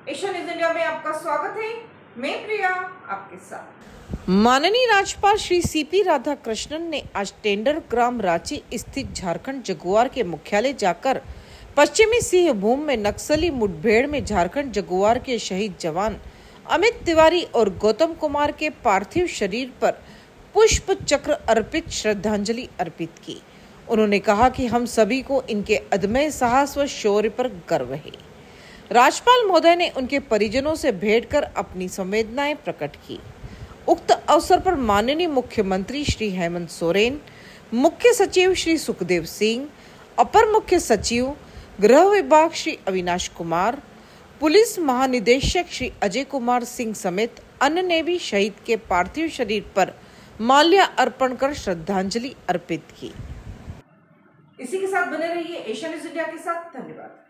Asia news India में आपका स्वागत है। मैं प्रिया आपके साथ। माननीय राज्यपाल श्री सीपी राधाकृष्णन ने आज टेंडर ग्राम रांची स्थित झारखंड जगुआर के मुख्यालय जाकर पश्चिमी सिंहभूम में नक्सली मुठभेड़ में झारखंड जगुआर के शहीद जवान अमित तिवारी और गौतम कुमार के पार्थिव शरीर पर पुष्प चक्र अर्पित श्रद्धांजलि अर्पित की। उन्होंने कहा कि हम सभी को इनके अदम्य साहस व शौर्य पर गर्व है। राज्यपाल महोदय ने उनके परिजनों से भेंट कर अपनी संवेदनाएं प्रकट की। उक्त अवसर पर माननीय मुख्यमंत्री श्री हेमंत सोरेन, मुख्य सचिव श्री सुखदेव सिंह, अपर मुख्य सचिव गृह विभाग श्री अविनाश कुमार, पुलिस महानिदेशक श्री अजय कुमार सिंह समेत अन्य ने भी शहीद के पार्थिव शरीर पर माल्या अर्पण कर श्रद्धांजलि अर्पित की। इसी के साथ बने रहिए एशिया न्यूज इंडिया के साथ। धन्यवाद।